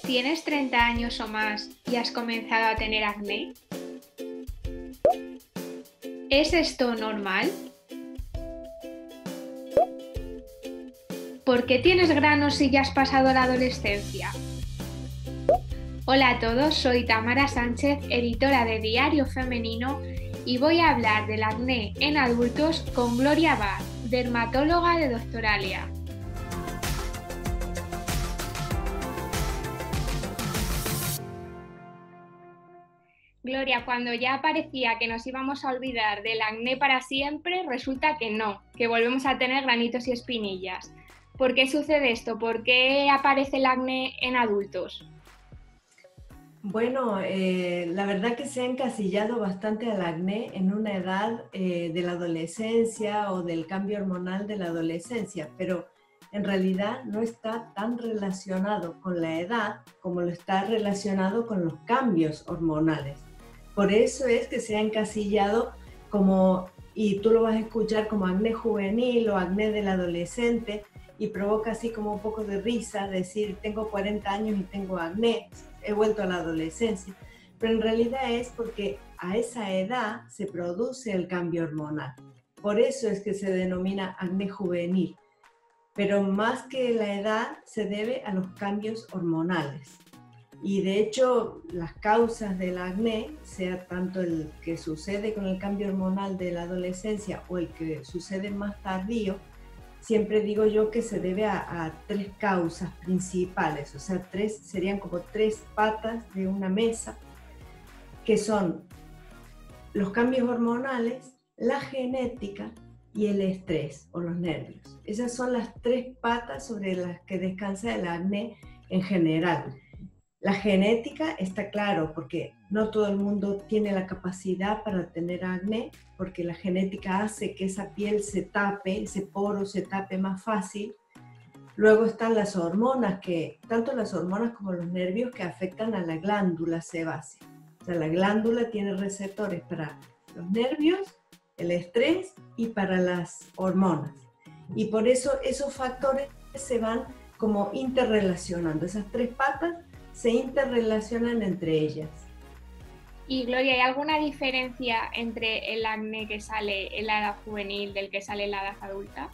¿Tienes 30 años o más y has comenzado a tener acné? ¿Es esto normal? ¿Por qué tienes granos si ya has pasado la adolescencia? Hola a todos, soy Tamara Sánchez, editora de Diario Femenino, y voy a hablar del acné en adultos con Gloria Abad, dermatóloga de Doctoralia. Gloria, cuando ya parecía que nos íbamos a olvidar del acné para siempre, resulta que no, que volvemos a tener granitos y espinillas. ¿Por qué sucede esto? ¿Por qué aparece el acné en adultos? Bueno, la verdad que se ha encasillado bastante al acné en una edad de la adolescencia o del cambio hormonal de la adolescencia, pero en realidad no está tan relacionado con la edad como lo está relacionado con los cambios hormonales. Por eso es que se ha encasillado como, y tú lo vas a escuchar como acné juvenil o acné del adolescente, y provoca así como un poco de risa decir tengo 40 años y tengo acné, he vuelto a la adolescencia, pero en realidad es porque a esa edad se produce el cambio hormonal. Por eso es que se denomina acné juvenil, pero más que la edad se debe a los cambios hormonales. Y de hecho, las causas del acné, sea tanto el que sucede con el cambio hormonal de la adolescencia o el que sucede más tardío, siempre digo yo que se debe a tres causas principales, o sea, serían como tres patas de una mesa, que son los cambios hormonales, la genética y el estrés o los nervios. Esas son las tres patas sobre las que descansa el acné en general. La genética está claro, porque no todo el mundo tiene la capacidad para tener acné, porque la genética hace que esa piel se tape, ese poro se tape más fácil. Luego están las hormonas, tanto las hormonas como los nervios, que afectan a la glándula sebácea. O sea, la glándula tiene receptores para los nervios, el estrés y para las hormonas. Y por eso esos factores se van como interrelacionando. Esas tres patas se interrelacionan entre ellas. Y Gloria, ¿hay alguna diferencia entre el acné que sale en la edad juvenil del que sale en la edad adulta?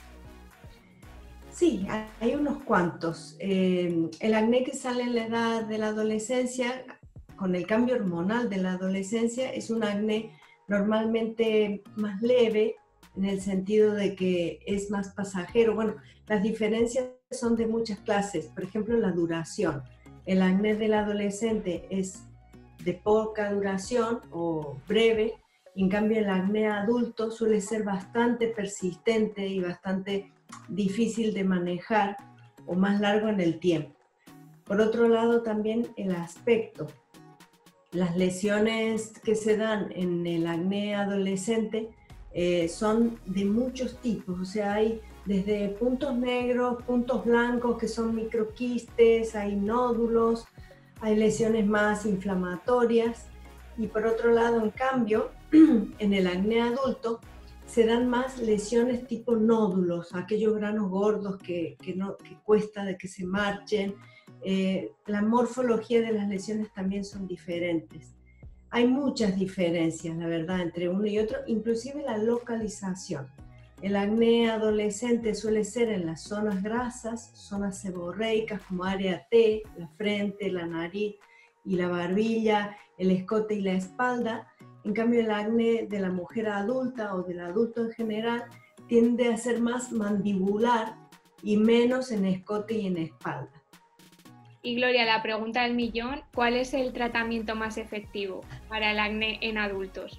Sí, hay unos cuantos. El acné que sale en la edad de la adolescencia, con el cambio hormonal de la adolescencia, es un acné normalmente más leve, en el sentido de que es más pasajero. Bueno, las diferencias son de muchas clases. Por ejemplo, la duración. El acné del adolescente es de poca duración o breve, y en cambio el acné adulto suele ser bastante persistente y bastante difícil de manejar o más largo en el tiempo. Por otro lado, también el aspecto. Las lesiones que se dan en el acné adolescente son de muchos tipos, o sea, hay desde puntos negros, puntos blancos que son microquistes, hay nódulos, hay lesiones más inflamatorias, y por otro lado, en cambio, en el acné adulto se dan más lesiones tipo nódulos, aquellos granos gordos que cuesta de que se marchen. La morfología de las lesiones también son diferentes. Hay muchas diferencias, la verdad, entre uno y otro, inclusive la localización. El acné adolescente suele ser en las zonas grasas, zonas seborreicas como área T, la frente, la nariz y la barbilla, el escote y la espalda. En cambio, el acné de la mujer adulta o del adulto en general tiende a ser más mandibular y menos en escote y en espalda. Y Gloria, la pregunta del millón, ¿cuál es el tratamiento más efectivo para el acné en adultos?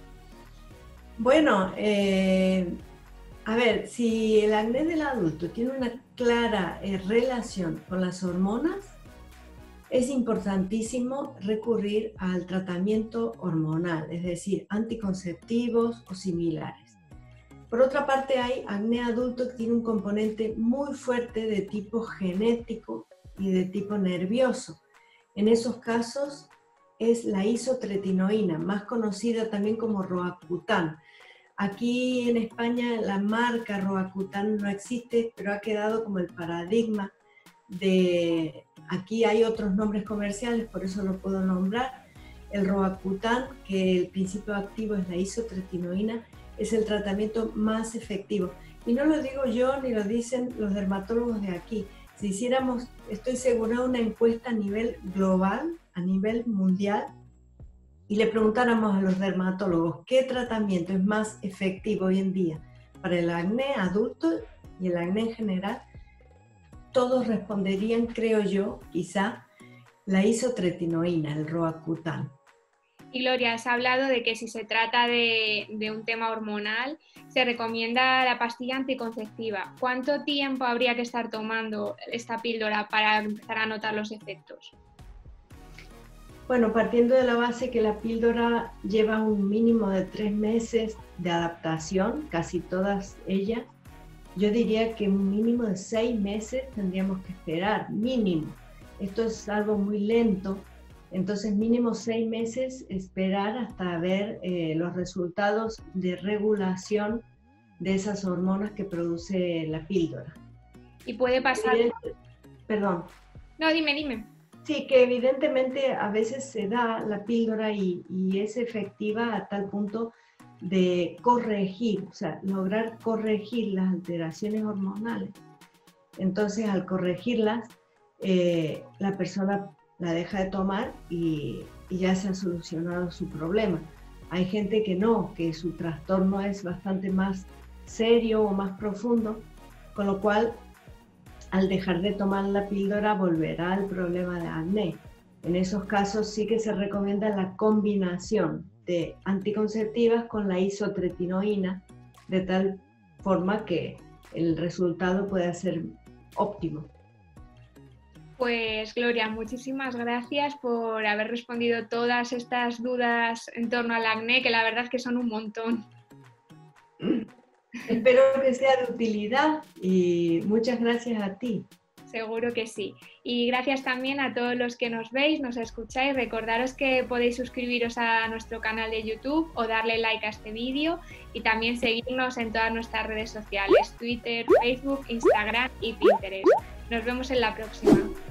Bueno, a ver, si el acné del adulto tiene una clara relación con las hormonas, es importantísimo recurrir al tratamiento hormonal, es decir, anticonceptivos o similares. Por otra parte, hay acné adulto que tiene un componente muy fuerte de tipo genético y de tipo nervioso. En esos casos es la isotretinoína, más conocida también como Roacutan. Aquí en España la marca Roacutan no existe, pero ha quedado como el paradigma de aquí hay otros nombres comerciales, por eso lo puedo nombrar. El Roacutan, que el principio activo es la isotretinoína, es el tratamiento más efectivo. Y no lo digo yo ni lo dicen los dermatólogos de aquí. Si hiciéramos, estoy segura, una encuesta a nivel global, a nivel mundial, y le preguntáramos a los dermatólogos qué tratamiento es más efectivo hoy en día para el acné adulto y el acné en general, todos responderían, creo yo, quizá, la isotretinoína, el Roacutan. Y Gloria, has hablado de que si se trata de un tema hormonal, se recomienda la pastilla anticonceptiva. ¿Cuánto tiempo habría que estar tomando esta píldora para empezar a notar los efectos? Bueno, partiendo de la base que la píldora lleva un mínimo de 3 meses de adaptación, casi todas ellas, yo diría que un mínimo de 6 meses tendríamos que esperar, mínimo. Esto es algo muy lento, entonces mínimo 6 meses esperar hasta ver los resultados de regulación de esas hormonas que produce la píldora. Y puede pasar... Perdón. No, dime. Sí, que evidentemente a veces se da la píldora y es efectiva a tal punto de corregir, o sea, lograr corregir las alteraciones hormonales. Entonces, al corregirlas, la persona la deja de tomar y ya se ha solucionado su problema. Hay gente que no, que su trastorno es bastante más serio o más profundo, con lo cual al dejar de tomar la píldora volverá al problema de acné. En esos casos sí que se recomienda la combinación de anticonceptivas con la isotretinoína, de tal forma que el resultado pueda ser óptimo. Pues Gloria, muchísimas gracias por haber respondido todas estas dudas en torno al acné, que la verdad es que son un montón. Espero que sea de utilidad y muchas gracias a ti. Seguro que sí. Y gracias también a todos los que nos veis, nos escucháis. Recordaros que podéis suscribiros a nuestro canal de YouTube o darle like a este vídeo y también seguirnos en todas nuestras redes sociales, Twitter, Facebook, Instagram y Pinterest. Nos vemos en la próxima.